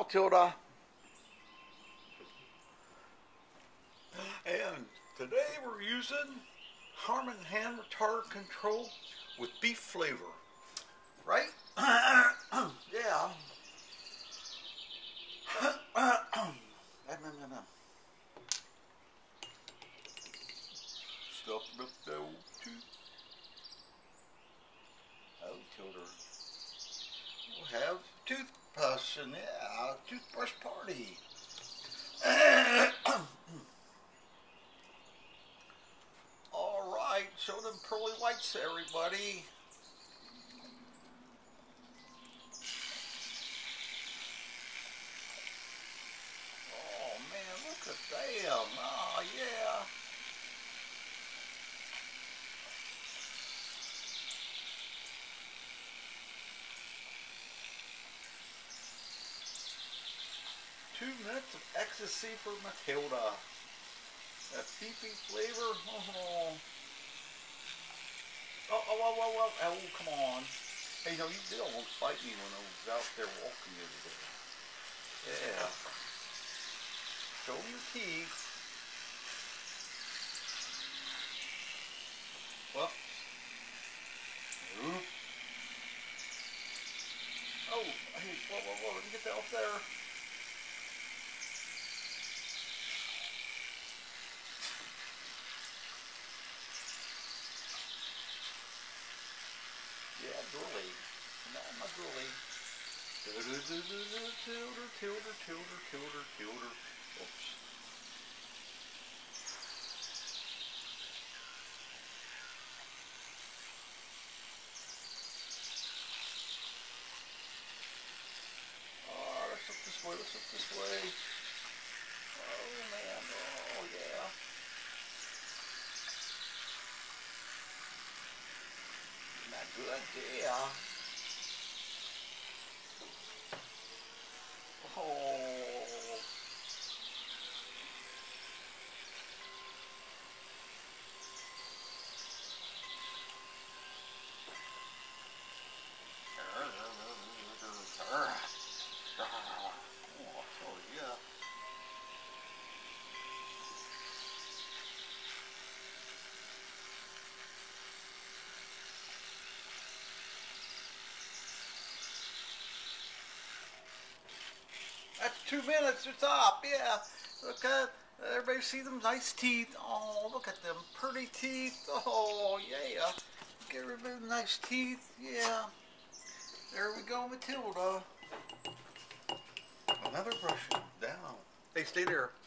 Matilda. And today we're using Harman hand retardant control with beef flavor. Right? Yeah. Stop with the old tooth. Oh, Tilda. We'll have toothbrush and yeah, toothbrush party. Alright, show them pearly whites to everybody. Oh man, look at them. Oh yeah. Two minutes of ecstasy for Matilda. That beefy flavor. Oh, oh, come on. Hey, you know, you did almost bite me when I was out there walking the other day. Yeah. Show them your teeth. Well. Ooh. Oh, hey, whoa, let me get that off there. Yeah, drooly. No, I'm not drooly. Tilder. Oops. Oh, let's look this way. Oh, man. Oh, yeah. Not good, yeah. Oh. Yeah. That's 2 minutes, it's up, yeah. Look at, everybody see them nice teeth. Oh, look at them pretty teeth. Oh, yeah. Get everybody nice teeth, yeah. There we go, Matilda. Another brush down. Hey, stay there.